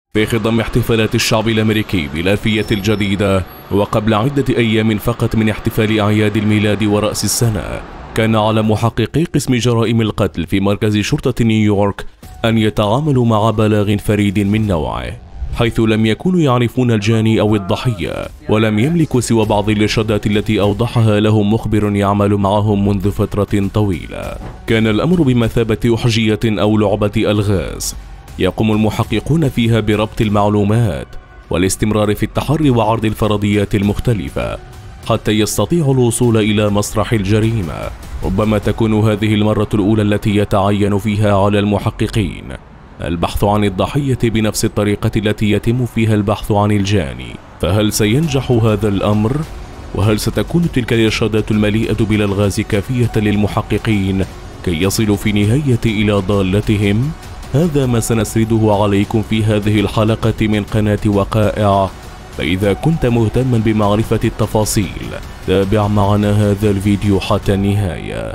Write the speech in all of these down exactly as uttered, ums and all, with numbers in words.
في خضم احتفالات الشعب الأمريكي بالألفية الجديدة، وقبل عدة أيام فقط من احتفال أعياد الميلاد ورأس السنة، كان على محققي قسم جرائم القتل في مركز شرطة نيويورك أن يتعاملوا مع بلاغ فريد من نوعه، حيث لم يكونوا يعرفون الجاني أو الضحية، ولم يملكوا سوى بعض الإرشادات التي أوضحها لهم مخبر يعمل معهم منذ فترة طويلة. كان الأمر بمثابة أحجية أو لعبة ألغاز يقوم المحققون فيها بربط المعلومات والاستمرار في التحري وعرض الفرضيات المختلفة حتى يستطيعوا الوصول إلى مسرح الجريمة. ربما تكون هذه المرة الأولى التي يتعين فيها على المحققين البحث عن الضحية بنفس الطريقة التي يتم فيها البحث عن الجاني، فهل سينجح هذا الأمر؟ وهل ستكون تلك الإرشادات المليئة بالألغاز كافية للمحققين كي يصلوا في نهاية إلى ضالتهم؟ هذا ما سنسرده عليكم في هذه الحلقة من قناة وقائع، فإذا كنت مهتما بمعرفة التفاصيل تابع معنا هذا الفيديو حتى النهاية.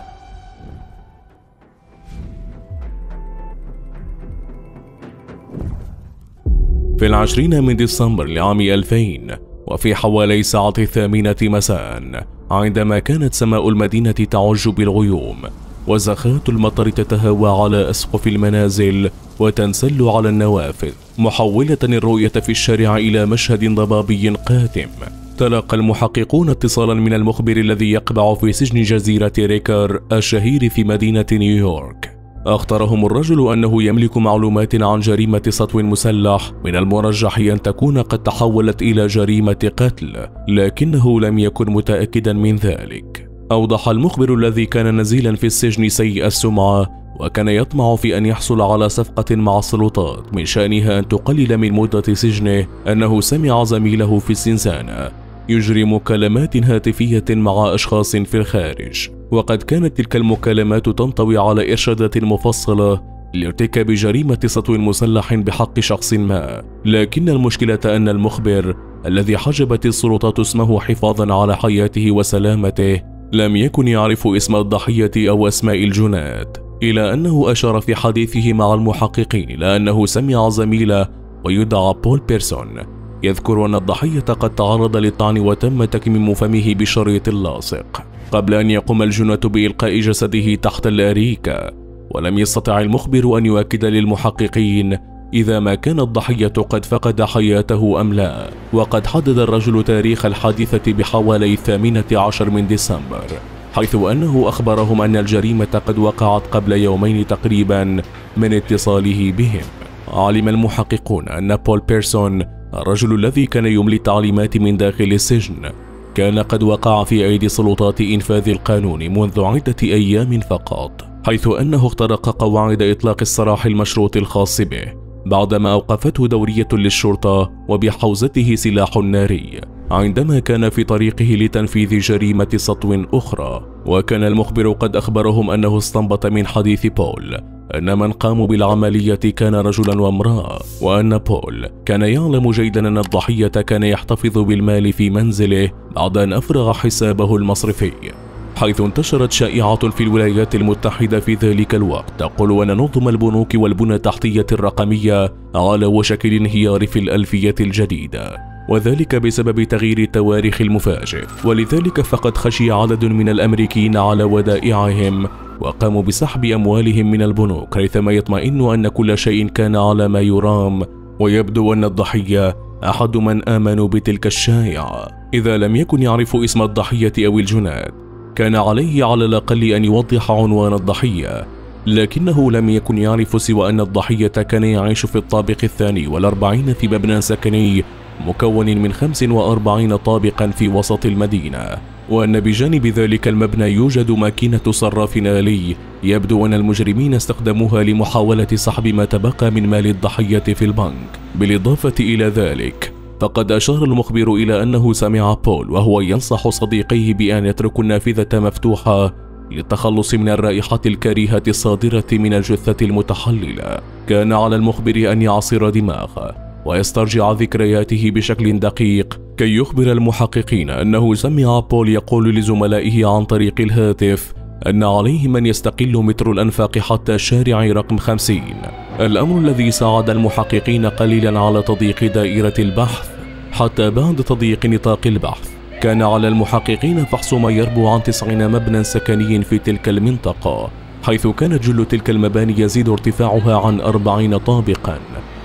في العشرين من ديسمبر لعام ألفين، وفي حوالي الساعة الثامنة مساء، عندما كانت سماء المدينة تعج بالغيوم وزخات المطر تتهوى على أسقف المنازل وتنسل على النوافذ، محولة الرؤية في الشارع إلى مشهد ضبابي قاتم، تلقى المحققون اتصالا من المخبر الذي يقبع في سجن جزيرة ريكر الشهير في مدينة نيويورك. أخبرهم الرجل أنه يملك معلومات عن جريمة سطو مسلح من المرجح أن تكون قد تحولت إلى جريمة قتل، لكنه لم يكن متأكدا من ذلك. أوضح المخبر الذي كان نزيلا في السجن سيء السمعة وكان يطمع في أن يحصل على صفقة مع السلطات من شأنها أن تقلل من مدة سجنه أنه سمع زميله في الزنزانة يجري مكالمات هاتفية مع أشخاص في الخارج، وقد كانت تلك المكالمات تنطوي على إرشادات مفصلة لارتكاب جريمة سطو مسلح بحق شخص ما. لكن المشكلة أن المخبر الذي حجبت السلطات اسمه حفاظا على حياته وسلامته لم يكن يعرف اسم الضحية أو أسماء الجنات، إلى أنه أشار في حديثه مع المحققين إلى أنه سمع زميله ويدعى بول بيرسون يذكر أن الضحية قد تعرض للطعن وتم تكميم فمه بشريط لاصق قبل أن يقوم الجنة بإلقاء جسده تحت الأريكة. ولم يستطع المخبر أن يؤكد للمحققين إذا ما كان الضحية قد فقد حياته أم لا، وقد حدد الرجل تاريخ الحادثة بحوالي الثامنة عشر من ديسمبر، حيث أنه أخبرهم أن الجريمة قد وقعت قبل يومين تقريبا من اتصاله بهم. علم المحققون أن بول بيرسون الرجل الذي كان يملي التعليمات من داخل السجن كان قد وقع في أيدي سلطات إنفاذ القانون منذ عدة أيام فقط، حيث أنه اخترق قواعد إطلاق السراح المشروط الخاص به بعدما أوقفته دورية للشرطة وبحوزته سلاح ناري عندما كان في طريقه لتنفيذ جريمة سطو أخرى. وكان المخبر قد أخبرهم أنه استنبط من حديث بول أن من قاموا بالعملية كان رجلا وامرأة، وأن بول كان يعلم جيدا أن الضحية كان يحتفظ بالمال في منزله بعد أن أفرغ حسابه المصرفي، حيث انتشرت شائعة في الولايات المتحدة في ذلك الوقت تقول أن نظم البنوك والبنى التحتية الرقمية على وشك الانهيار في الألفية الجديدة، وذلك بسبب تغيير التواريخ المفاجئ. ولذلك فقد خشي عدد من الأمريكيين على ودائعهم وقاموا بسحب أموالهم من البنوك ريثما يطمئنوا أن كل شيء كان على ما يرام. ويبدو أن الضحية أحد من آمنوا بتلك الشائعة. إذا لم يكن يعرف اسم الضحية أو الجنات كان عليه على الأقل أن يوضح عنوان الضحية، لكنه لم يكن يعرف سوى أن الضحية كان يعيش في الطابق الثاني والأربعين في مبنى سكني مكون من خمس وأربعين طابقا في وسط المدينة، وأن بجانب ذلك المبنى يوجد ماكينة صراف آلي يبدو أن المجرمين استخدموها لمحاولة سحب ما تبقى من مال الضحية في البنك. بالإضافة إلى ذلك فقد أشار المخبر إلى أنه سمع بول وهو ينصح صديقيه بأن يتركوا النافذة مفتوحة للتخلص من الرائحة الكريهة الصادرة من الجثة المتحللة. كان على المخبر أن يعصر دماغه ويسترجع ذكرياته بشكل دقيق كي يخبر المحققين أنه سمع بول يقول لزملائه عن طريق الهاتف أن عليهم أن يستقلوا مترو الأنفاق حتى شارع رقم خمسين الأمر الذي ساعد المحققين قليلا على تضييق دائرة البحث. حتى بعد تضييق نطاق البحث كان على المحققين فحص ما يربو عن تسعين مبنى سكني في تلك المنطقة، حيث كانت جل تلك المباني يزيد ارتفاعها عن أربعين طابقا،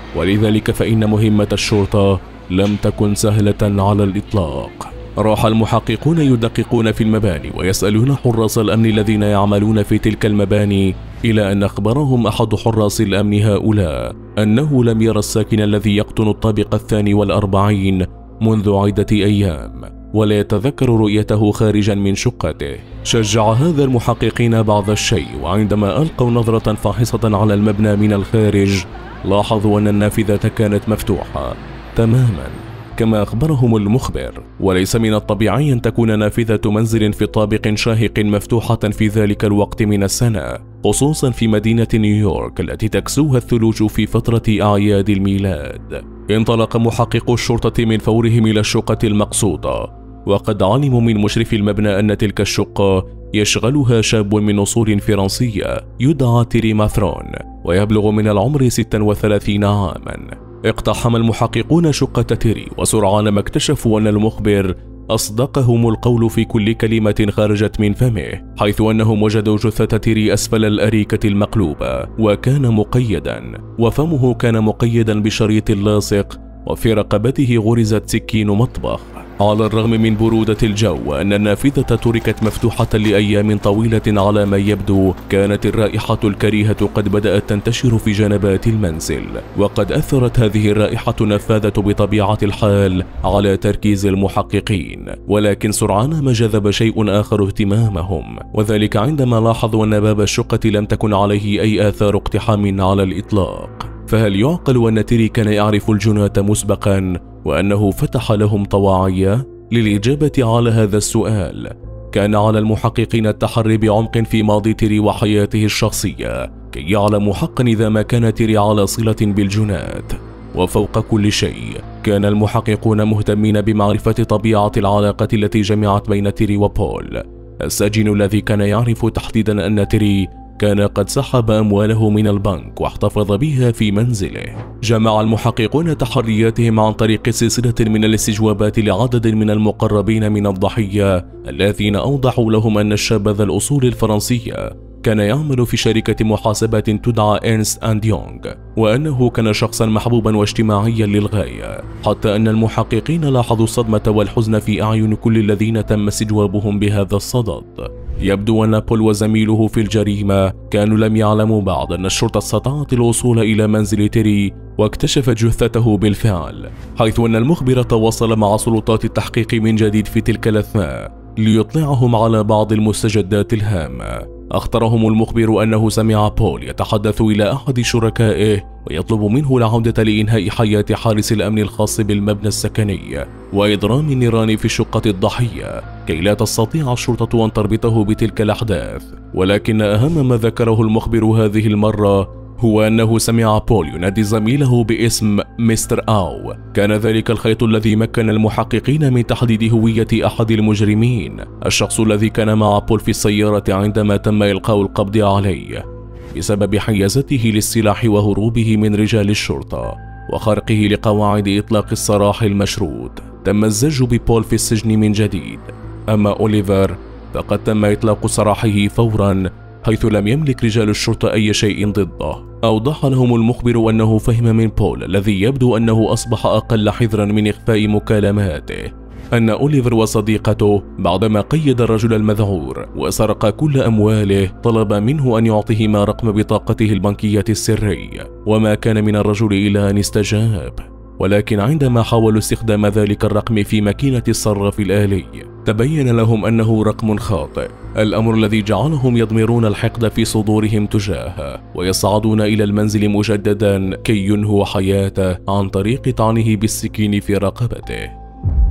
ولذلك فإن مهمة الشرطة لم تكن سهلة على الإطلاق. راح المحققون يدققون في المباني ويسألون حراس الأمن الذين يعملون في تلك المباني، إلى أن أخبرهم أحد حراس الأمن هؤلاء أنه لم يرى الساكن الذي يقطن الطابق الثاني والأربعين منذ عدة أيام، ولا يتذكر رؤيته خارجا من شقته. شجع هذا المحققين بعض الشيء، وعندما ألقوا نظرة فاحصة على المبنى من الخارج لاحظوا أن النافذة كانت مفتوحة تماما كما أخبرهم المخبر، وليس من الطبيعي أن تكون نافذة منزل في طابق شاهق مفتوحة في ذلك الوقت من السنة، خصوصا في مدينة نيويورك التي تكسوها الثلوج في فترة أعياد الميلاد. انطلق محققو الشرطة من فورهم إلى الشقة المقصودة، وقد علموا من مشرف المبنى أن تلك الشقة يشغلها شاب من أصول فرنسية يدعى تيري ماثرون، ويبلغ من العمر ستة وثلاثين عاما. اقتحم المحققون شقة تيري، وسرعان ما اكتشفوا أن المخبر أصدقهم القول في كل كلمة خرجت من فمه، حيث أنهم وجدوا جثة تيري أسفل الأريكة المقلوبة، وكان مقيدا، وفمه كان مقيدا بشريط لاصق، وفي رقبته غرزت سكين مطبخ. على الرغم من برودة الجو وأن النافذة تركت مفتوحة لأيام طويلة على ما يبدو، كانت الرائحة الكريهة قد بدأت تنتشر في جنبات المنزل، وقد أثرت هذه الرائحة النفاذة بطبيعة الحال على تركيز المحققين، ولكن سرعان ما جذب شيء آخر اهتمامهم، وذلك عندما لاحظوا أن باب الشقة لم تكن عليه أي آثار اقتحام على الإطلاق. فهل يعقل أن تيري كان يعرف الجناة مسبقا وأنه فتح لهم طواعية؟ للإجابة على هذا السؤال كان على المحققين التحري بعمق في ماضي تيري وحياته الشخصية، كي يعلموا حقا إذا ما كان تيري على صلة بالجناة. وفوق كل شيء كان المحققون مهتمين بمعرفة طبيعة العلاقة التي جمعت بين تيري وبول، السجين الذي كان يعرف تحديدا أن تيري كان قد سحب أمواله من البنك واحتفظ بها في منزله. جمع المحققون تحرياتهم عن طريق سلسلة من الاستجوابات لعدد من المقربين من الضحية، الذين أوضحوا لهم أن الشاب ذا الأصول الفرنسية كان يعمل في شركة محاسبات تدعى إرنست أند يونغ، وأنه كان شخصا محبوبا واجتماعيا للغاية، حتى أن المحققين لاحظوا الصدمة والحزن في أعين كل الذين تم استجوابهم بهذا الصدد. يبدو أن بول وزميله في الجريمة كانوا لم يعلموا بعد أن الشرطة استطاعت الوصول إلى منزل تيري واكتشفت جثته بالفعل، حيث أن المخبر تواصل مع سلطات التحقيق من جديد في تلك الأثناء ليطلعهم على بعض المستجدات الهامة. أخبرهم المخبر أنه سمع بول يتحدث إلى أحد شركائه ويطلب منه العودة لإنهاء حياة حارس الأمن الخاص بالمبنى السكني وإضرام النيران في شقة الضحية، كي لا تستطيع الشرطة أن تربطه بتلك الأحداث. ولكن أهم ما ذكره المخبر هذه المرة هو أنه سمع بول ينادي زميله باسم مستر أو. كان ذلك الخيط الذي مكن المحققين من تحديد هوية أحد المجرمين، الشخص الذي كان مع بول في السيارة عندما تم إلقاء القبض عليه بسبب حيازته للسلاح وهروبه من رجال الشرطة وخرقه لقواعد إطلاق السراح المشروط. تم الزج ببول في السجن من جديد. أما أوليفر فقد تم إطلاق سراحه فورا، حيث لم يملك رجال الشرطة أي شيء ضده. أوضح لهم المخبر أنه فهم من بول الذي يبدو أنه أصبح أقل حذرا من إخفاء مكالماته أن أوليفر وصديقته بعدما قيد الرجل المذعور وسرق كل أمواله طلب منه أن يعطيهما رقم بطاقته البنكية السري، وما كان من الرجل إلا أن استجاب. ولكن عندما حاولوا استخدام ذلك الرقم في ماكينة الصراف الآلي تبين لهم أنه رقم خاطئ، الأمر الذي جعلهم يضمرون الحقد في صدورهم تجاهه ويصعدون إلى المنزل مجددا كي ينهوا حياته عن طريق طعنه بالسكين في رقبته.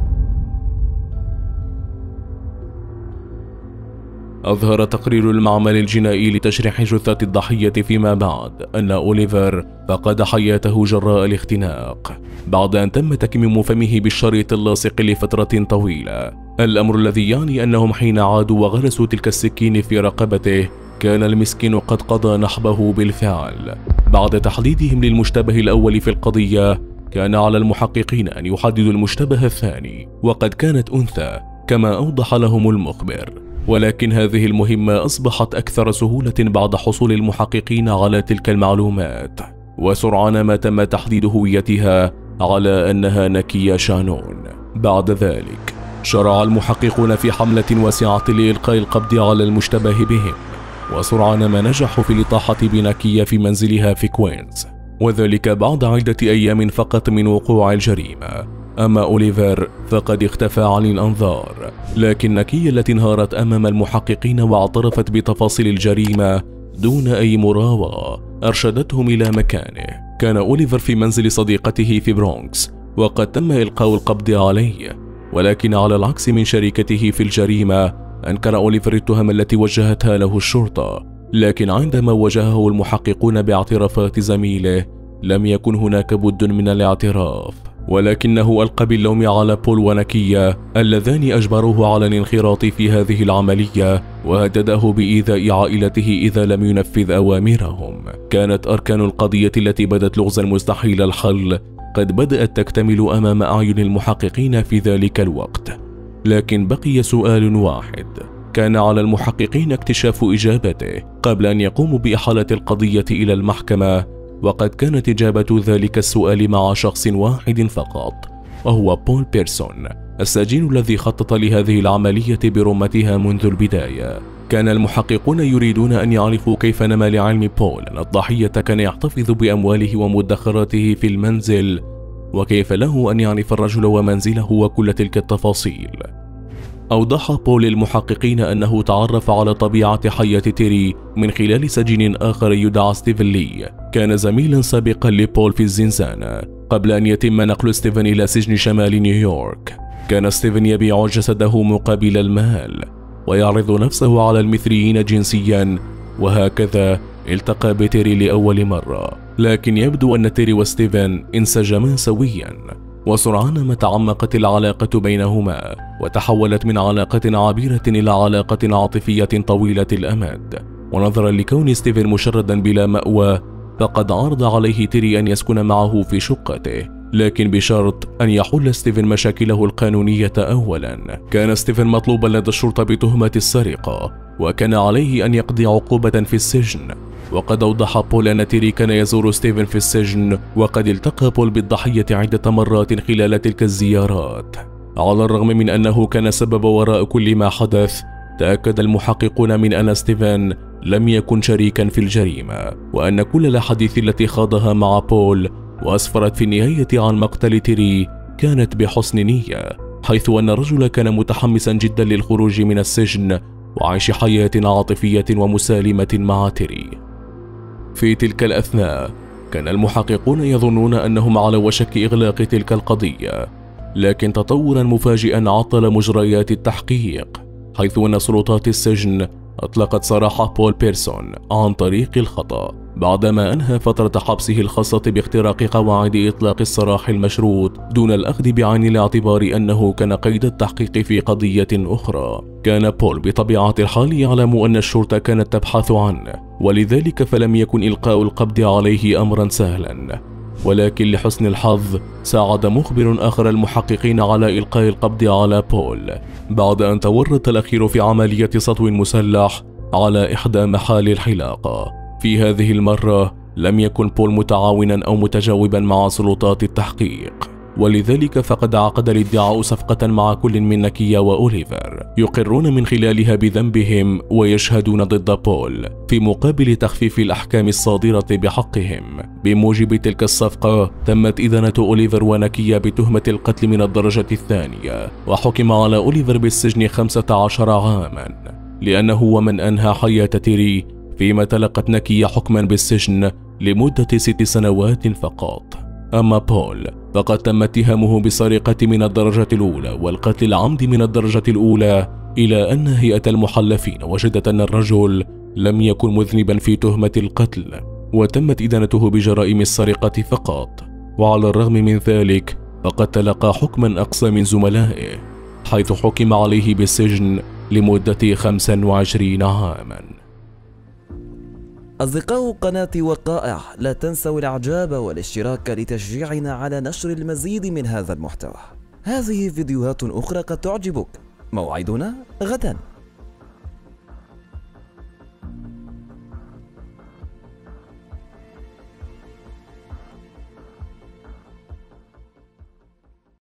أظهر تقرير المعمل الجنائي لتشريح جثة الضحية فيما بعد أن أوليفر فقد حياته جراء الاختناق بعد أن تم تكميم فمه بالشريط اللاصق لفترة طويلة، الأمر الذي يعني أنهم حين عادوا وغرسوا تلك السكين في رقبته كان المسكين قد قضى نحبه بالفعل. بعد تحديدهم للمشتبه الأول في القضية، كان على المحققين أن يحددوا المشتبه الثاني، وقد كانت أنثى كما أوضح لهم المخبر. ولكن هذه المهمة أصبحت أكثر سهولة بعد حصول المحققين على تلك المعلومات، وسرعان ما تم تحديد هويتها على أنها نكية شانون. بعد ذلك شرع المحققون في حملة واسعة لإلقاء القبض على المشتبه بهم، وسرعان ما نجحوا في الإطاحة بنكية في منزلها في كوينز، وذلك بعد عدة أيام فقط من وقوع الجريمة. أما أوليفر فقد اختفى عن الأنظار، لكن نكية التي انهارت أمام المحققين واعترفت بتفاصيل الجريمة دون أي مراوغة أرشدتهم إلى مكانه. كان أوليفر في منزل صديقته في برونكس، وقد تم إلقاء القبض عليه، ولكن على العكس من شريكته في الجريمة أنكر أوليفر التهم التي وجهتها له الشرطة. لكن عندما واجهه المحققون باعترافات زميله لم يكن هناك بد من الاعتراف، ولكنه ألقى باللوم على بول ونكية اللذان أجبروه على الانخراط في هذه العملية، وهدده بإيذاء عائلته إذا لم ينفذ أوامرهم. كانت أركان القضية التي بدت لغزا مستحيل الحل قد بدأت تكتمل أمام أعين المحققين في ذلك الوقت، لكن بقي سؤال واحد كان على المحققين اكتشاف إجابته قبل أن يقوموا بإحالة القضية إلى المحكمة، وقد كانت إجابة ذلك السؤال مع شخص واحد فقط، وهو بول بيرسون، السجين الذي خطط لهذه العملية برمتها منذ البداية. كان المحققون يريدون أن يعرفوا كيف نما لعلم بول أن الضحية كان يحتفظ بأمواله ومدخراته في المنزل، وكيف له أن يعرف الرجل ومنزله وكل تلك التفاصيل. أوضح بول للمحققين أنه تعرف على طبيعة حياة تيري من خلال سجين آخر يدعى ستيفن لي، كان زميلا سابقا لبول في الزنزانة قبل أن يتم نقل ستيفن إلى سجن شمال نيويورك. كان ستيفن يبيع جسده مقابل المال ويعرض نفسه على المثليين جنسيا، وهكذا التقى بتيري لأول مرة. لكن يبدو أن تيري وستيفن انسجما سويا، وسرعان ما تعمقت العلاقة بينهما وتحولت من علاقة عابرة إلى علاقة عاطفية طويلة الأمد. ونظرا لكون ستيفن مشردا بلا مأوى، فقد عرض عليه تيري أن يسكن معه في شقته، لكن بشرط أن يحل ستيفن مشاكله القانونية أولا. كان ستيفن مطلوبا لدى الشرطة بتهمة السرقة، وكان عليه أن يقضي عقوبة في السجن. وقد أوضح بول أن تيري كان يزور ستيفن في السجن، وقد التقى بول بالضحية عدة مرات خلال تلك الزيارات. على الرغم من أنه كان سبب وراء كل ما حدث، تأكد المحققون من أن ستيفن لم يكن شريكا في الجريمة، وأن كل الأحاديث التي خاضها مع بول وأسفرت في النهاية عن مقتل تيري كانت بحسن نية، حيث أن الرجل كان متحمسا جدا للخروج من السجن وعيش حياة عاطفية ومسالمة مع تيري. في تلك الأثناء كان المحققون يظنون أنهم على وشك إغلاق تلك القضية، لكن تطورا مفاجئا عطل مجريات التحقيق، حيث أن سلطات السجن أطلقت سراح بول بيرسون عن طريق الخطأ بعدما أنهى فترة حبسه الخاصة باختراق قواعد إطلاق السراح المشروط دون الأخذ بعين الاعتبار أنه كان قيد التحقيق في قضية أخرى. كان بول بطبيعة الحال يعلم أن الشرطة كانت تبحث عنه، ولذلك فلم يكن إلقاء القبض عليه أمرا سهلا. ولكن لحسن الحظ ساعد مخبر آخر المحققين على إلقاء القبض على بول، بعد أن تورط الأخير في عملية سطو مسلح على إحدى محال الحلاقة. في هذه المرة لم يكن بول متعاونا أو متجاوبا مع سلطات التحقيق، ولذلك فقد عقد الادعاء صفقة مع كل من نكية وأوليفر يقرون من خلالها بذنبهم ويشهدون ضد بول في مقابل تخفيف الأحكام الصادرة بحقهم. بموجب تلك الصفقة تمت إدانة أوليفر ونكية بتهمة القتل من الدرجة الثانية، وحكم على أوليفر بالسجن خمسة عشر عاما لأنه ومن أنهى حياة تيري، فيما تلقت نكية حكما بالسجن لمدة ست سنوات فقط. أما بول فقد تم اتهامه بالسرقة من الدرجة الأولى والقتل العمد من الدرجة الأولى، إلى أن هيئة المحلفين وجدت أن الرجل لم يكن مذنبا في تهمة القتل، وتمت إدانته بجرائم السرقة فقط. وعلى الرغم من ذلك فقد تلقى حكما أقصى من زملائه، حيث حكم عليه بالسجن لمدة خمسة وعشرين عاما. أصدقاء قناة وقائع، لا تنسوا الإعجاب والاشتراك لتشجيعنا على نشر المزيد من هذا المحتوى. هذه فيديوهات أخرى قد تعجبك. موعدنا غدا.